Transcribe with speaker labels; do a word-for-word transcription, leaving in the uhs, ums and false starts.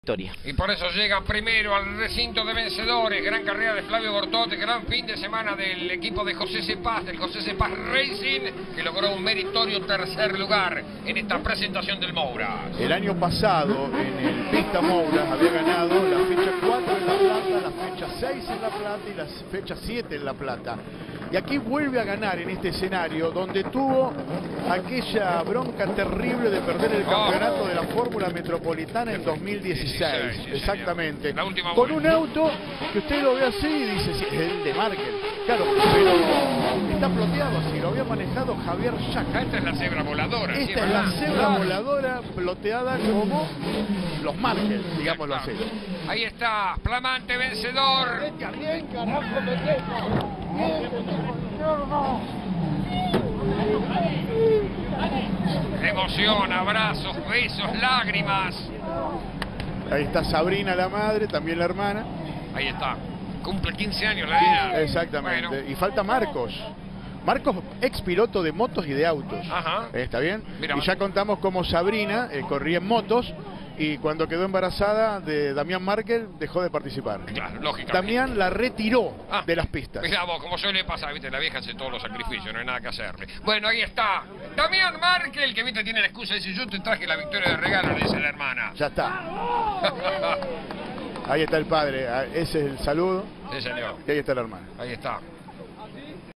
Speaker 1: Victoria.
Speaker 2: Y por eso llega primero al recinto de vencedores. Gran carrera de Flavio Bortote, gran fin de semana del equipo de José Cepaz, del José Cepaz Racing, que logró un meritorio tercer lugar en esta presentación del Moura.
Speaker 3: El año pasado en el Pista Moura había ganado la fecha cuatro en La Plata, la fecha seis en La Plata y la fecha siete en La Plata. Y aquí vuelve a ganar en este escenario donde tuvo aquella bronca terrible de perder el campeonato oh. de la Fórmula Metropolitana en dos mil dieciséis.
Speaker 2: Sí,
Speaker 3: exactamente.
Speaker 2: Con
Speaker 3: un auto que usted lo ve así y dice, sí, es el de Markel. Claro, pero está ploteado así, lo había manejado Javier Chaca.
Speaker 2: Esta es la cebra voladora.
Speaker 3: Esta
Speaker 2: ¿sí,
Speaker 3: es la cebra voladora ploteada como los Markel, digámoslo así.
Speaker 2: Ahí está, flamante vencedor.
Speaker 3: Bien, bien, carajo,
Speaker 2: Emoción, abrazos, besos, lágrimas.
Speaker 3: Ahí está Sabrina, la madre, también la hermana.
Speaker 2: Ahí está, cumple quince años la niña.
Speaker 3: Exactamente,
Speaker 2: bueno.
Speaker 3: Y falta Marcos. Marcos, ex piloto de motos y de autos.
Speaker 2: Ajá.
Speaker 3: ¿Está bien?
Speaker 2: Mira,
Speaker 3: y ya contamos cómo Sabrina eh, corría en motos y cuando quedó embarazada de Damián Markel dejó de participar.
Speaker 2: Claro, lógicamente.
Speaker 3: Damián la retiró
Speaker 2: ah,
Speaker 3: de las pistas.
Speaker 2: Mirá vos, como suele pasar, viste, la vieja hace todos los sacrificios, no hay nada que hacerle. Bueno, ahí está, Damián Markel, que viste tiene la excusa de decir, yo te traje la victoria de regalo, le dice la hermana.
Speaker 3: Ya está. Ahí está el padre, ese es el saludo.
Speaker 2: Sí, señor.
Speaker 3: Y ahí está la hermana.
Speaker 2: Ahí está.